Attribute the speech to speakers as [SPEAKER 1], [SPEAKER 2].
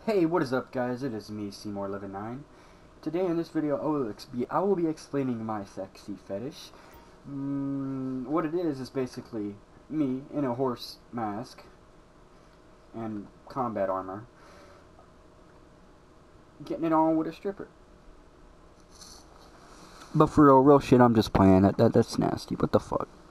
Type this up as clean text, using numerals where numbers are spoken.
[SPEAKER 1] Hey, what is up, guys? It is me, Seymour119. Today in this video, I will be explaining my sexy fetish. What it is basically me in a horse mask and combat armor, getting it on with a stripper. But for real shit, I'm just playing. That's nasty. What the fuck?